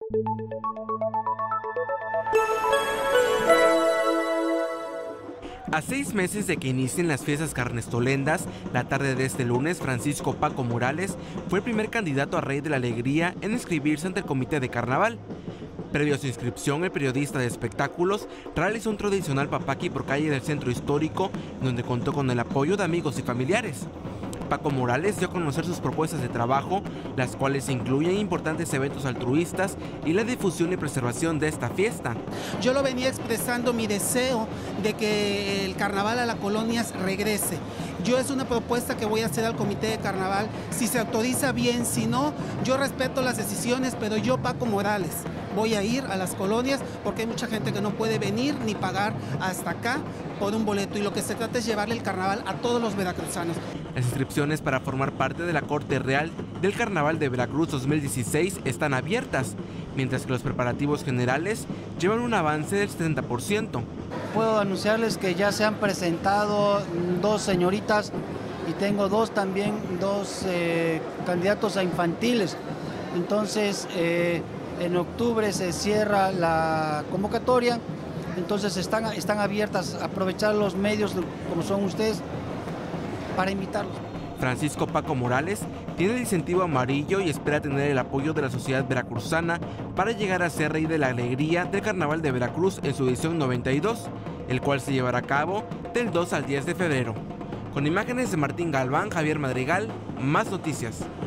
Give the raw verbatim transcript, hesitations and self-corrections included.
A seis meses de que inicien las fiestas carnestolendas, la tarde de este lunes, Francisco Paco Morales fue el primer candidato a Rey de la Alegría en inscribirse ante el Comité de Carnaval. Previo a su inscripción, el periodista de espectáculos realizó un tradicional papaqui por calle del centro histórico, donde contó con el apoyo de amigos y familiares. Paco Morales dio a conocer sus propuestas de trabajo, las cuales incluyen importantes eventos altruistas y la difusión y preservación de esta fiesta. Yo lo venía expresando mi deseo de que el carnaval a las colonias regrese. Yo es una propuesta que voy a hacer al comité de carnaval, si se autoriza bien, si no, yo respeto las decisiones, pero yo, Paco Morales, voy a ir a las colonias porque hay mucha gente que no puede venir ni pagar hasta acá por un boleto, y lo que se trata es llevarle el carnaval a todos los veracruzanos. Las inscripciones para formar parte de la Corte Real del Carnaval de Veracruz dos mil dieciséis están abiertas, mientras que los preparativos generales llevan un avance del setenta por ciento. Puedo anunciarles que ya se han presentado dos señoritas y tengo dos también, dos eh, candidatos a infantiles. Entonces, eh, en octubre se cierra la convocatoria, entonces están, están abiertas, aprovechar los medios como son ustedes para invitarlos. Francisco Paco Morales tiene el incentivo amarillo y espera tener el apoyo de la sociedad veracruzana para llegar a ser Rey de la Alegría del Carnaval de Veracruz en su edición noventa y dos, el cual se llevará a cabo del dos al diez de febrero. Con imágenes de Martín Galván, Javier Madrigal, Más Noticias.